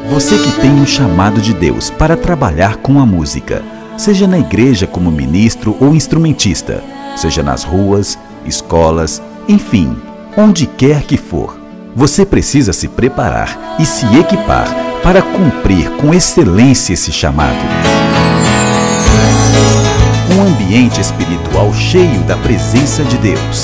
Você que tem um chamado de Deus para trabalhar com a música, seja na igreja como ministro ou instrumentista, seja nas ruas, escolas, enfim, onde quer que for, você precisa se preparar e se equipar para cumprir com excelência esse chamado. Um ambiente espiritual cheio da presença de Deus.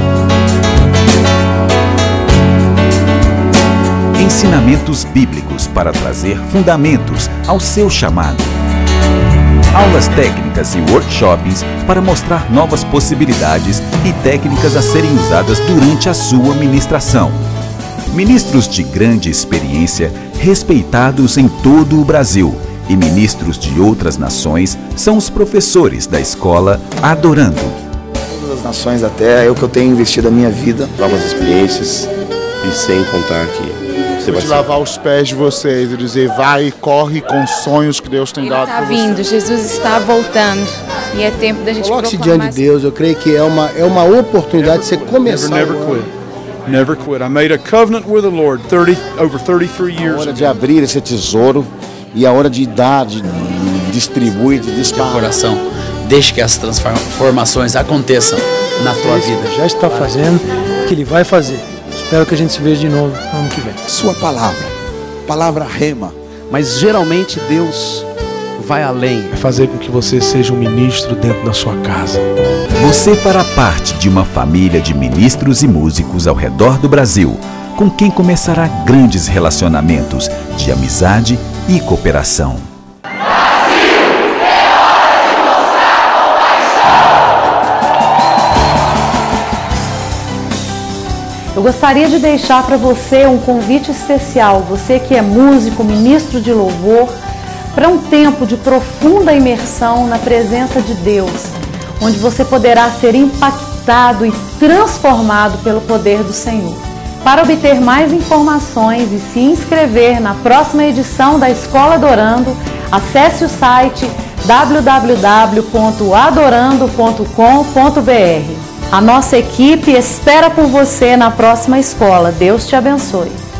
Ensinamentos bíblicos para trazer fundamentos ao seu chamado. Aulas técnicas e workshops para mostrar novas possibilidades e técnicas a serem usadas durante a sua ministração. Ministros de grande experiência, respeitados em todo o Brasil, e ministros de outras nações são os professores da escola Adorando. Todas as nações até, é o que eu tenho investido a minha vida. Novas experiências e sem contar que você vai lavar os pés de vocês e dizer, vai e corre com os sonhos que Deus tem dado para vocês. Ele está vindo, Jesus está voltando e é tempo da gente coloque-se diante de Deus. Eu creio que é uma oportunidade de você começar. Never quit. Never quit. I made a covenant with the Lord over 33 years. É hora de abrir esse tesouro e a hora de dar, de distribuir, de disparar. Coração, deixe que as transformações aconteçam na tua vida. Já está fazendo o que Ele vai fazer. Espero que a gente se veja de novo no ano que vem. Sua palavra rema. Mas geralmente Deus vai além. É fazer com que você seja um ministro dentro da sua casa. Você fará parte de uma família de ministros e músicos ao redor do Brasil, com quem começará grandes relacionamentos de amizade e cooperação. Eu gostaria de deixar para você um convite especial, você que é músico, ministro de louvor, para um tempo de profunda imersão na presença de Deus, onde você poderá ser impactado e transformado pelo poder do Senhor. Para obter mais informações e se inscrever na próxima edição da Escola Adorando, acesse o site www.adorando.com.br. A nossa equipe espera por você na próxima escola. Deus te abençoe.